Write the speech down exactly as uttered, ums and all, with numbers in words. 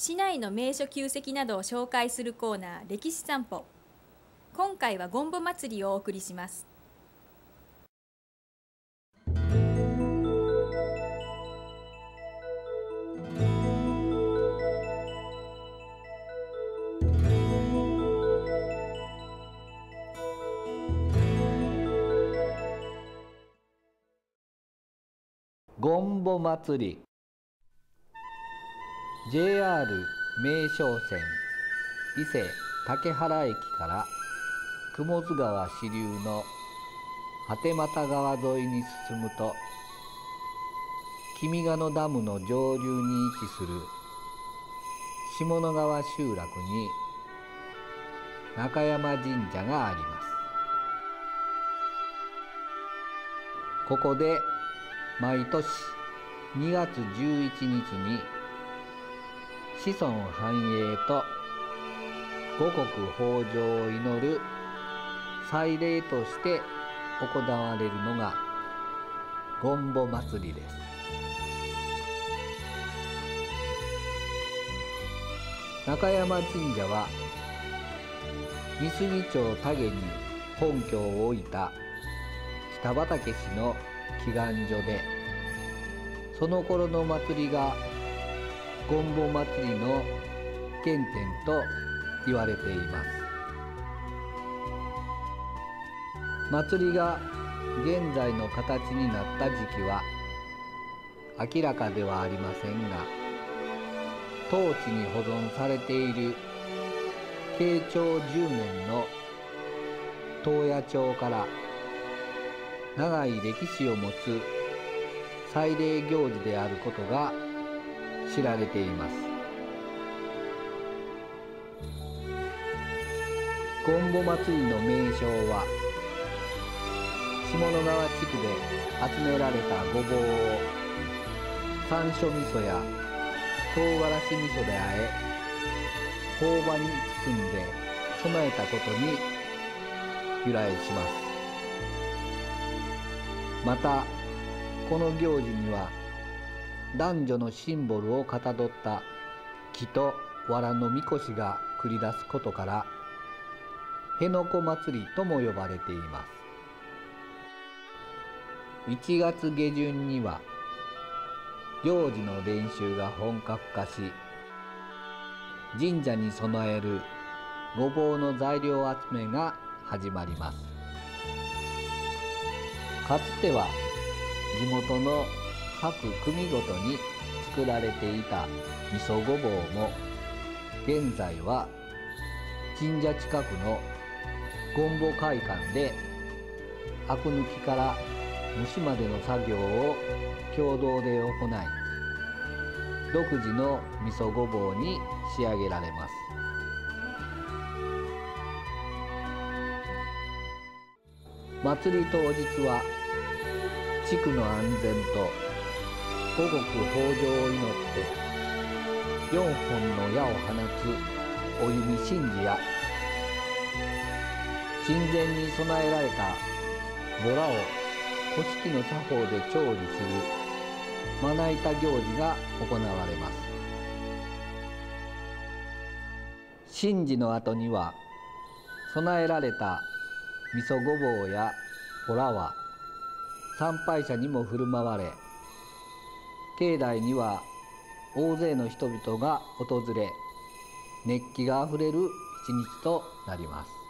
市内の名所旧跡などを紹介するコーナー、歴史散歩。今回はゴンボ祭りをお送りします。 ゴンボ祭り。 ジェイアール 名松線伊勢竹原駅から雲津川支流の果俣川沿いに進むと、君ヶ野ダムの上流に位置する下野川集落に中山神社があります。ここで毎年にがつじゅういちにちに子孫繁栄と五穀豊穣を祈る祭礼として行われるのがゴンボ祭りです。中山神社は美杉町田毛に本拠を置いた北畠氏の祈願所で、その頃の祭りがゴンボ祭りの原点と言われています。祭りが現在の形になった時期は明らかではありませんが、当地に保存されている慶長じゅうねんの東野町から長い歴史を持つ祭礼行事であることが知られています。ゴンボ祭りの名称は、下野川地区で集められたごぼうを山椒味噌や唐辛子味噌であえ、朴葉に包んで備えたことに由来します。またこの行事には男女のシンボルをかたどった木と藁のみこしが繰り出すことから辺野古祭りとも呼ばれています。いちがつげじゅんには行事の練習が本格化し、神社に備えるごぼうの材料集めが始まります。かつては地元の各組ごとに作られていた味噌ごぼうも、現在は神社近くのゴンボ会館であく抜きから蒸しまでの作業を共同で行い、独自の味噌ごぼうに仕上げられます。祭り当日は地区の安全と五穀豊穣を祈ってよんほんの矢を放つお弓神事や、神前に備えられたボラを古式の作法で調理するまな板行事が行われます。神事の後には備えられた味噌ごぼうやボラは参拝者にも振る舞われ、境内には大勢の人々が訪れ、熱気があふれる一日となります。